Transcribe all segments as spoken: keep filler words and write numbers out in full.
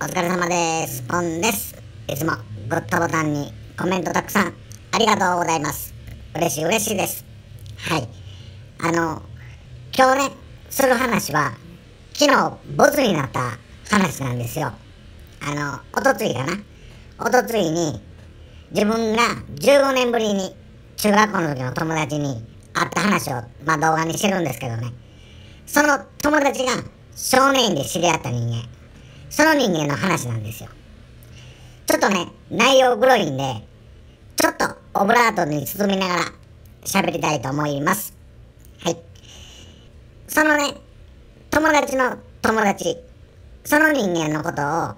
お疲れ様です。ポンです。いつもグッドボタンにコメントたくさんありがとうございます。嬉しい嬉しいです。はい。あの、今日ね、する話は、昨日ボツになった話なんですよ。あの、おとついかな。おとついに、自分がじゅうごねんぶりに中学校の時の友達に会った話を、まあ動画にしてるんですけどね。その友達が少年院で知り合った人間。その人間の話なんですよ。ちょっとね、内容グロいんで、ちょっとオブラートに包みながら喋りたいと思います。はい。そのね、友達の友達、その人間のことを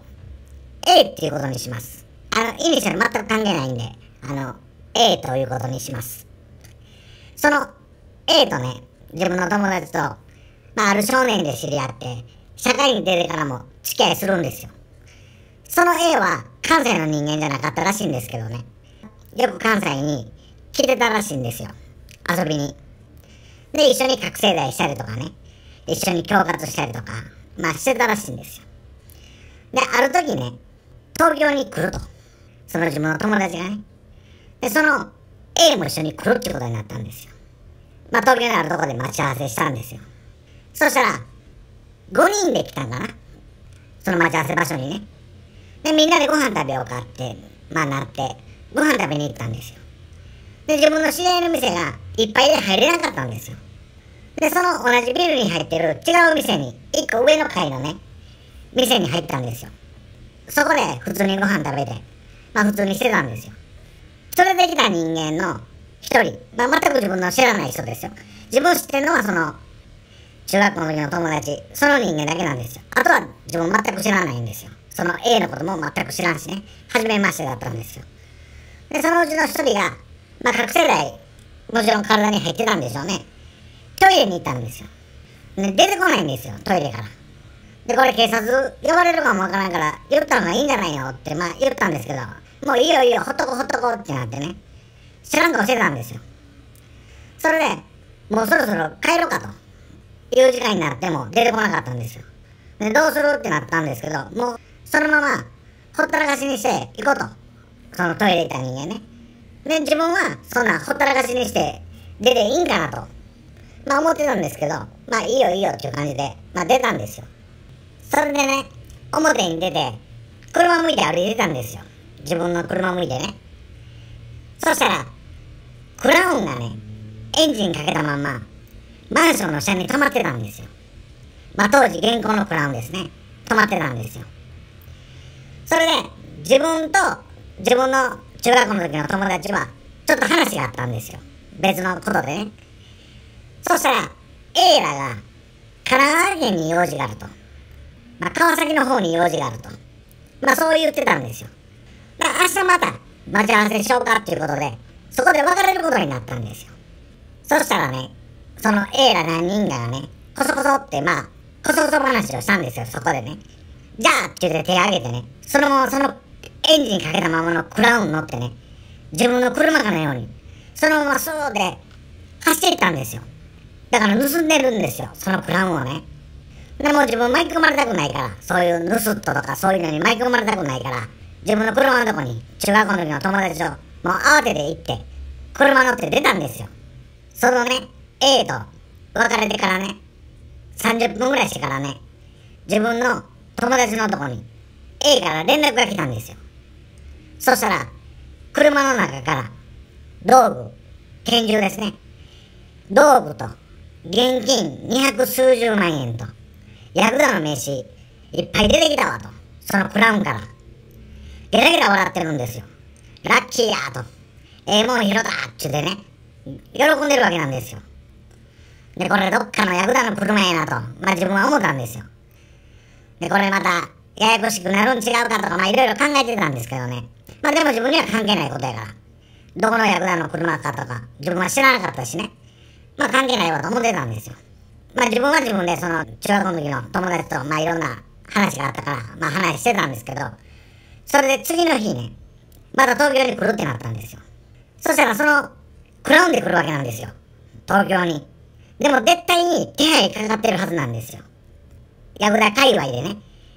A っていうことにします。あの、イニシャル全く関係ないんで、あの、A ということにします。その A とね、自分の友達と、まあ、ある少年で知り合って、社会に出てからも付き合いするんですよ。その A は関西の人間じゃなかったらしいんですけどね。よく関西に来てたらしいんですよ。遊びに。で、一緒に覚醒剤したりとかね。一緒に恐喝したりとか、まあしてたらしいんですよ。で、ある時ね、東京に来ると。その自分の友達がね。で、その A も一緒に来るってことになったんですよ。まあ東京にあるとこで待ち合わせしたんですよ。そしたら、ごにんで来たんかな。その待ち合わせ場所にね。で、みんなでご飯食べようかって、まあなって、ご飯食べに行ったんですよ。で、自分の知り合いの店がいっぱいで入れなかったんですよ。で、その同じビルに入ってる違う店に、いっこ上の階のね、店に入ったんですよ。そこで普通にご飯食べて、まあ普通にしてたんですよ。それで来た人間の一人、まあ全く自分の知らない人ですよ。自分知ってるのはその、中学校の時の友達、その人間だけなんですよ。あとは自分全く知らないんですよ。その A のことも全く知らんしね。初めましてだったんですよ。で、そのうちの一人が、まあ覚醒剤、もちろん体に入ってたんでしょうね。トイレに行ったんですよ。で、出てこないんですよ、トイレから。で、これ警察呼ばれるかもわからんから、言った方がいいんじゃないよって、まあ言ったんですけど、もういいよいいよ、ほっとこほっとこってなってね。知らん顔してたんですよ。それで、もうそろそろ帰ろうかと。いう時間になっても出てこなかったんですよ。で、どうするってなったんですけど、もうそのままほったらかしにして行こうと。そのトイレ行った人間ね。で、自分はそんなほったらかしにして出ていいんかなと。まあ思ってたんですけど、まあいいよいいよっていう感じで、まあ出たんですよ。それでね、表に出て、車向いて歩いてたんですよ。自分の車向いてね。そしたら、クラウンがね、エンジンかけたまんま、マンションの下に止まってたんですよ。まあ当時現行のクラウンですね。止まってたんですよ。それで、自分と自分の中学校の時の友達は、ちょっと話があったんですよ。別のことでね。そしたら、A らが、神奈川県に用事があると。まあ川崎の方に用事があると。まあそう言ってたんですよ。だから明日また待ち合わせしようかっていうことで、そこで別れることになったんですよ。そしたらね、その A ら何人かがね、こそこそってまあ、こそこそ話をしたんですよ、そこでね。じゃあって言って手を挙げてね、そのままそのエンジンかけたままのクラウン乗ってね、自分の車かのように、そのままそうで走っていったんですよ。だから盗んでるんですよ、そのクラウンをね。でも自分巻き込まれたくないから、そういう盗っ人とかそういうのに巻き込まれたくないから、自分の車のとこに中学校の時の友達ともう慌てて行って、車乗って出たんですよ。そのね、A と別れてからね、さんじゅっぷんぐらいしてからね、自分の友達のとこに A から連絡が来たんですよ。そしたら、車の中から道具、拳銃ですね。道具と現金にひゃくすうじゅうまんえんと、ヤクザの名刺いっぱい出てきたわと。そのクラウンから。ゲラゲラ笑ってるんですよ。ラッキーやと。ええもん拾ったって言ってね、喜んでるわけなんですよ。で、これどっかのヤクザの車やなと、まあ自分は思ったんですよ。で、これまた、ややこしくなるん違うかとか、まあいろいろ考えてたんですけどね。まあでも自分には関係ないことやから。どこのヤクザの車かとか、自分は知らなかったしね。まあ関係ないわと思ってたんですよ。まあ自分は自分でその、中学校の時の友達と、まあいろんな話があったから、まあ話してたんですけど、それで次の日ね、また東京に来るってなったんですよ。そしたらその、クラウンで来るわけなんですよ。東京に。でも絶対に手配かかってるはずなんですよ。ヤクザ界隈でね、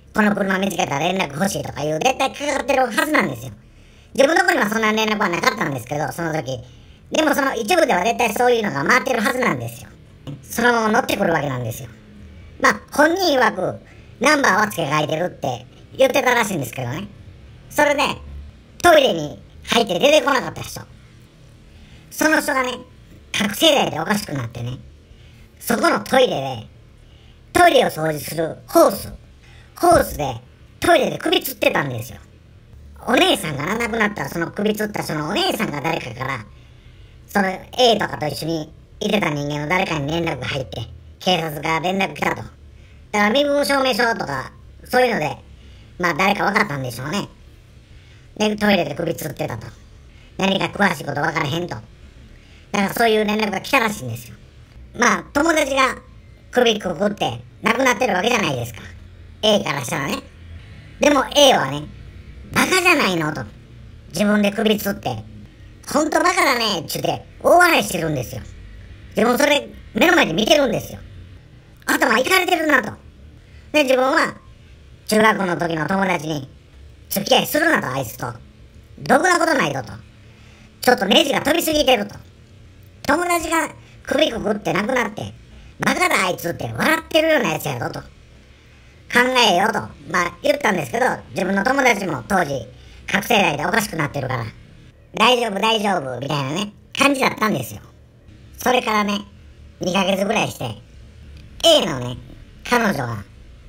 この車見つけたら連絡欲しいとかいう絶対かかってるはずなんですよ。自分のとこにはそんな連絡はなかったんですけど、その時。でもその一部では絶対そういうのが回ってるはずなんですよ。そのまま乗ってくるわけなんですよ。まあ、本人曰く、ナンバーは付け替えてるって言ってたらしいんですけどね。それで、トイレに入って出てこなかった人。その人がね、覚醒剤でおかしくなってね、そこのトイレで、トイレを掃除するホース、ホースでトイレで首吊ってたんですよ。お姉さんが亡くなったら、その首吊ったそのお姉さんが誰かから、その A とかと一緒にいてた人間の誰かに連絡が入って、警察が連絡来たと。だから身分証明書とか、そういうので、まあ誰か分かったんでしょうね。で、トイレで首吊ってたと。何か詳しいこと分からへんと。だからそういう連絡が来たらしいんですよ。まあ、友達が首くくって亡くなってるわけじゃないですか。A からしたらね。でも A はね、バカじゃないのと。自分で首吊って、ほんとバカだねって言って大笑いしてるんですよ。自分それ目の前で見てるんですよ。頭いかれてるなと。で、自分は中学校の時の友達に付き合いするなと、あいつと。ろくなことないぞと。ちょっとネジが飛びすぎてると。友達が首くくって亡くなって、バカだあいつって笑ってるようなやつやろと。考えよと。まあ言ったんですけど、自分の友達も当時覚醒剤でおかしくなってるから、大丈夫大丈夫みたいなね、感じだったんですよ。それからね、にかげつぐらいして、A のね、彼女が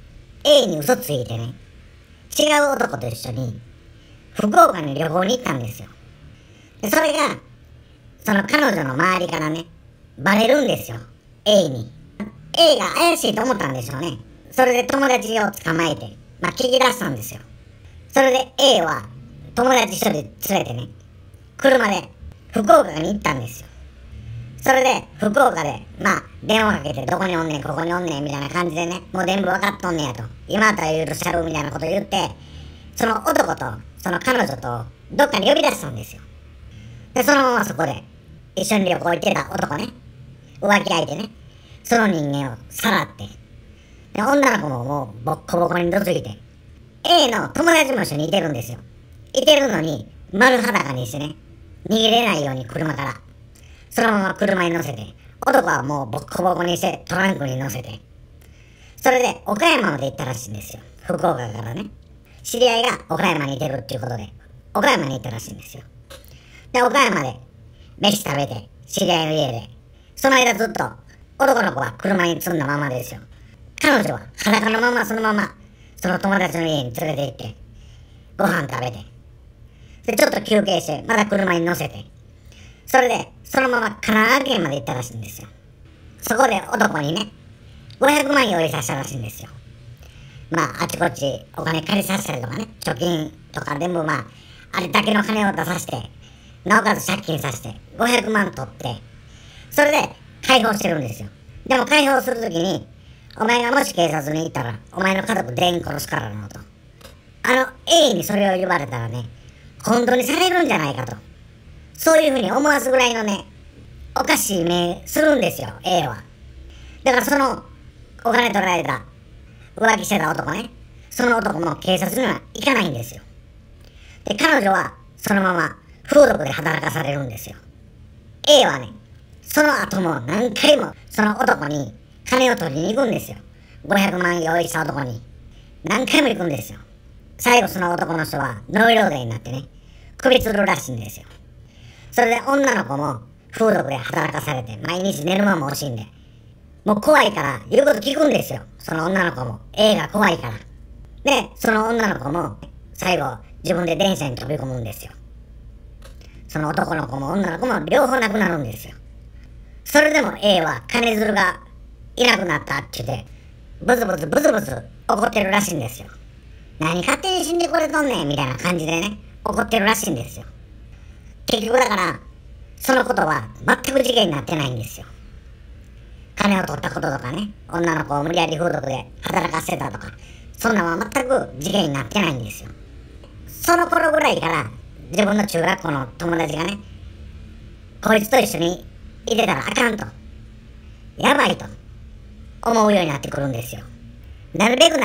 A に嘘ついてね、違う男と一緒に福岡に旅行に行ったんですよ。で、それが、その彼女の周りからね、バレるんですよ。A に。A が怪しいと思ったんでしょうね。それで友達を捕まえて、まあ聞き出したんですよ。それで A は友達一人で連れてね、車で福岡に行ったんですよ。それで福岡で、まあ電話かけてどこにおんねん、ここにおんねんみたいな感じでね、もう全部分かっとんねやと。今あったら許しちゃうみたいなこと言って、その男と、その彼女と、どっかに呼び出したんですよ。で、そのままそこで、一緒に旅行行ってた男ね、浮気相手ね、その人間をさらって、で、女の子ももうボッコボコにどついて、A の友達も一緒にいてるんですよ。いてるのに、丸裸にしてね、逃げれないように車から、そのまま車に乗せて、男はもうボッコボコにしてトランクに乗せて、それで岡山まで行ったらしいんですよ。福岡からね。知り合いが岡山にいてるっていうことで、岡山に行ったらしいんですよ。で、岡山で飯食べて、知り合いの家で、その間ずっと男の子は車に積んだままですよ。彼女は裸のままそのまま、その友達の家に連れて行って、ご飯食べて、で、ちょっと休憩して、また車に乗せて、それで、そのまま神奈川県まで行ったらしいんですよ。そこで男にね、ごひゃくまん用意させたらしいんですよ。まあ、あちこちお金借りさせたりとかね、貯金とか全部まあ、あれだけの金を出させて、なおかつ借金させて、ごひゃくまん取って、それで解放してるんですよ。でも解放するときに、お前がもし警察に行ったら、お前の家族全員殺すからなと。あの A にそれを言われたらね、本当にされるんじゃないかと。そういうふうに思わすぐらいのね、おかしい目するんですよ、A は。だからその、お金取られた、浮気してた男ね、その男も警察には行かないんですよ。で、彼女はそのまま風俗で働かされるんですよ。A はね、その後も何回もその男に金を取りに行くんですよ。ごひゃくまん用意した男に。何回も行くんですよ。最後その男の人はノイローゼになってね、首吊るらしいんですよ。それで女の子も風俗で働かされて、毎日寝る間も惜しいんで、もう怖いから言うこと聞くんですよ。その女の子も。A が怖いから。で、その女の子も最後自分で電車に飛び込むんですよ。その男の子も女の子も両方亡くなるんですよ。それでも A は金づるがいなくなったって言って、ブツブツブツブツ怒ってるらしいんですよ。何勝手に死んでこれとんねんみたいな感じでね、怒ってるらしいんですよ。結局だから、そのことは全く事件になってないんですよ。金を取ったこととかね、女の子を無理やり風俗で働かせたとか、そんなのは全く事件になってないんですよ。その頃ぐらいから自分の中学校の友達がね、こいつと一緒にいてたらあかんと、やばいと思うようになってくるんですよ。なるべくなら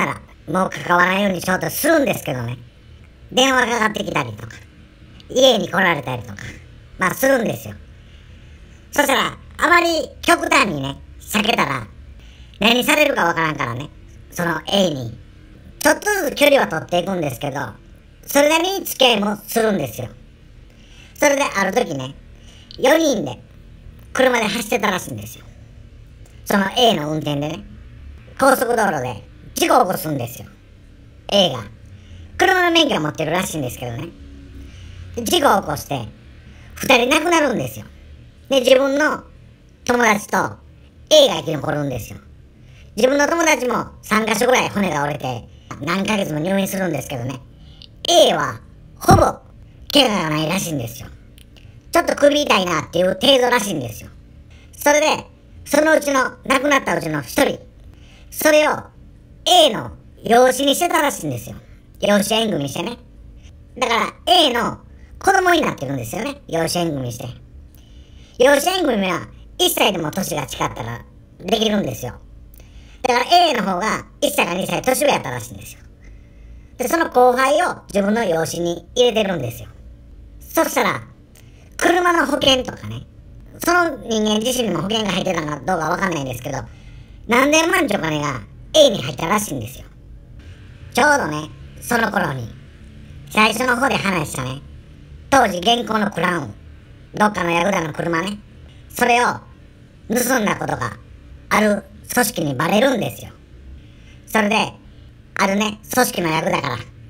もう関わらないようにしようとするんですけどね。電話かかってきたりとか、家に来られたりとか、まあするんですよ。そしたら、あまり極端にね、避けたら、何されるかわからんからね、その A に。ちょっとずつ距離は取っていくんですけど、それなりに付き合いもするんですよ。それである時ね、よにんで車で走ってたらしいんですよ。その A の運転でね、高速道路で事故を起こすんですよ。A が。車の免許を持ってるらしいんですけどね。事故を起こして、二人亡くなるんですよ。で、自分の友達と A が生き残るんですよ。自分の友達もさんかしょぐらい骨が折れて、何ヶ月も入院するんですけどね。A は、ほぼ、怪我がないらしいんですよ。ちょっと首痛いなっていう程度らしいんですよ。それで、そのうちの、亡くなったうちの一人、それを A の養子にしてたらしいんですよ。養子縁組にしてね。だから A の子供になってるんですよね。養子縁組にして。養子縁組はいっさいでも年が近かったらできるんですよ。だから A の方がいっさいかにさい年上やったらしいんですよ。で、その後輩を自分の養子に入れてるんですよ。そしたら、車の保険とかね、その人間自身にも保険が入ってたのかどうかわかんないんですけど、何千万ちょお金が A に入ったらしいんですよ。ちょうどね、その頃に、最初の方で話したね、当時現行のクラウン、どっかのヤクザの車ね、それを盗んだことがある組織にバレるんですよ。それで、あるね、組織のヤクザから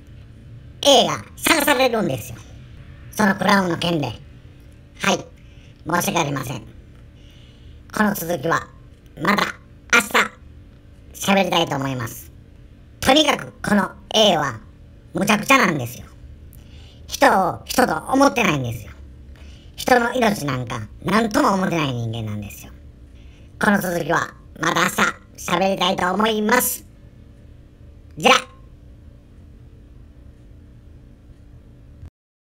、A が探されるんですよ。そのクラウンの件で。はい、申し訳ありません。この続きは、また明日、喋りたいと思います。とにかく、この A は、むちゃくちゃなんですよ。人を人と思ってないんですよ。人の命なんか何とも思ってない人間なんですよ。この続きはまた明日喋りたいと思います。じゃあ。